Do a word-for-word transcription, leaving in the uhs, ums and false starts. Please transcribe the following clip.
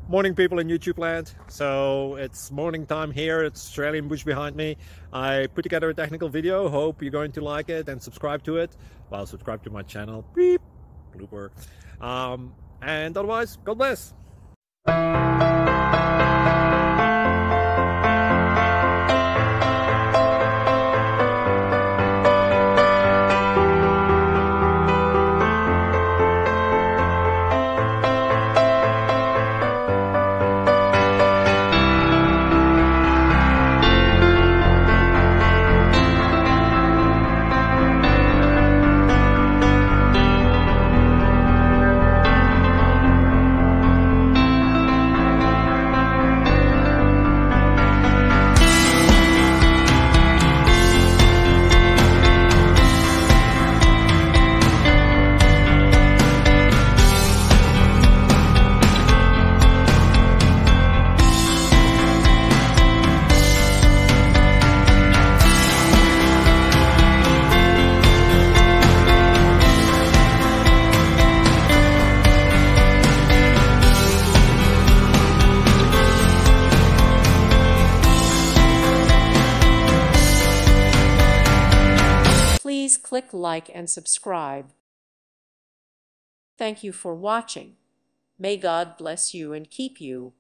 Morning, people in YouTube land. So it's morning time here. It's Australian bush behind me. I put together a technical video. Hope you're going to like it and subscribe to it. Well, subscribe to my channel. Beep. Blooper. Um, and otherwise, God bless. Please click like and subscribe. Thank you for watching. May God bless you and keep you.